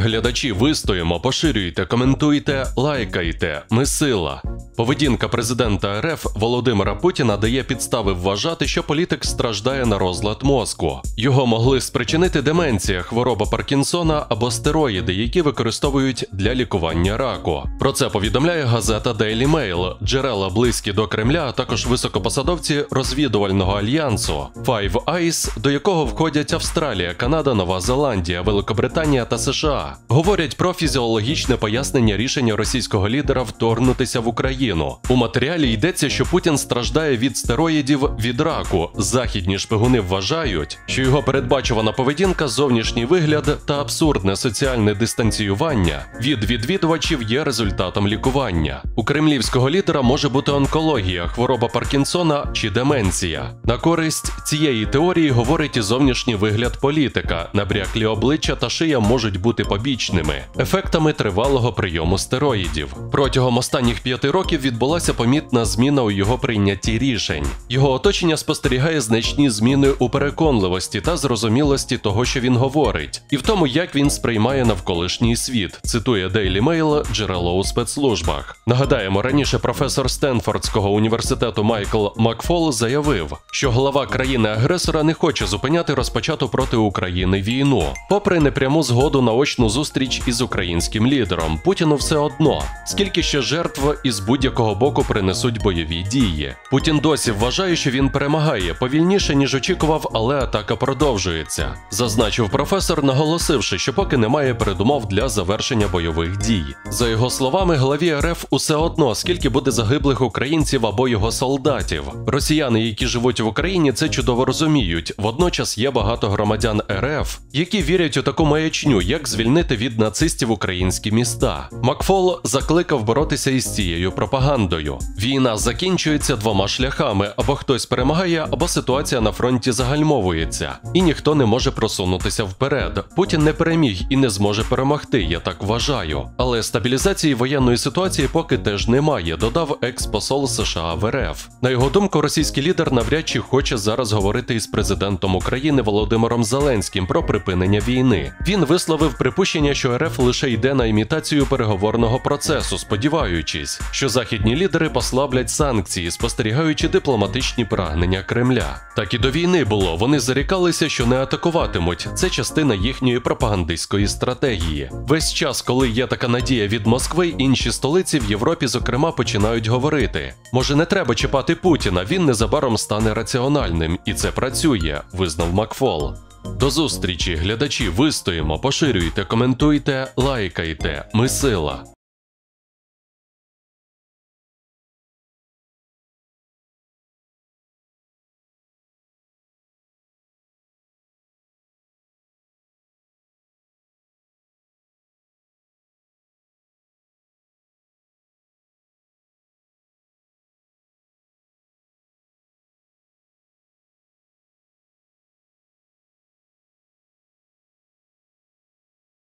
Глядачі, вистоїмо, поширюйте, коментуйте, лайкайте. Ми сила. Поведінка президента РФ Володимира Путіна дає підстави вважати, що політик страждає на розлад мозку. Його могли спричинити деменція, хвороба Паркінсона або стероїди, які використовують для лікування раку. Про це повідомляє газета Daily Mail, джерела близькі до Кремля, а також високопосадовці розвідувального альянсу Five Eyes, до якого входять Австралія, Канада, Нова Зеландія, Великобританія та США. Говорять про фізіологічне пояснення рішення російського лідера вторгнутися в Україну. У матеріалі йдеться, що Путін страждає від стероїдів від раку. Західні шпигуни вважають, що його передбачувана поведінка, зовнішній вигляд та абсурдне соціальне дистанціювання від відвідувачів є результатом лікування. У кремлівського лідера може бути онкологія, хвороба Паркінсона чи деменція. На користь цієї теорії говорить і зовнішній вигляд політика. Набряклі обличчя та шия можуть бути побічними ефектами тривалого прийому стероїдів. Протягом останніх 5 років відбулася помітна зміна у його прийнятті рішень. Його оточення спостерігає значні зміни у переконливості та зрозумілості того, що він говорить, і в тому, як він сприймає навколишній світ, цитує Daily Mail джерело у спецслужбах. Нагадаємо, раніше професор Стенфордського університету Майкл Макфол заявив, що глава країни-агресора не хоче зупиняти розпочату проти України війну. Попри непряму згоду на очну зустріч із українським лідером, Путіну все одно, скільки ще жертв із будь-якого боку принесуть бойові дії. Путін досі вважає, що він перемагає повільніше, ніж очікував, але атака продовжується, зазначив професор, наголосивши, що поки немає передумов для завершення бойових дій. За його словами, главі РФ усе одно, скільки буде загиблих українців або його солдатів. Росіяни, які живуть в Україні, це чудово розуміють. Водночас є багато громадян РФ, які вірять у таку маячню, як звільнити від нацистів українські міста. Макфол закликав боротися із цією пропагандою. Війна закінчується 2 шляхами: або хтось перемагає, або ситуація на фронті загальмовується, і ніхто не може просунутися вперед. Путін не переміг і не зможе перемогти, я так вважаю. Але стабілізації воєнної ситуації поки теж немає, додав екс-посол США в РФ. На його думку, російський лідер навряд чи хоче зараз говорити із президентом України Володимиром Зеленським про припинення війни. Він висловив припущення, що РФ лише йде на імітацію переговорного процесу, сподіваючись, що західні лідери послаблять санкції, спостерігаючи дипломатичні прагнення Кремля. Так і до війни було. Вони зарікалися, що не атакуватимуть. Це частина їхньої пропагандистської стратегії. Весь час, коли є така надія від Москви, інші столиці в Європі, зокрема, починають говорити: може, не треба чіпати Путіна, він незабаром стане раціональним. І це працює, визнав Макфол. До зустрічі, глядачі, вистоїмо, поширюйте, коментуйте, лайкайте. Ми сила.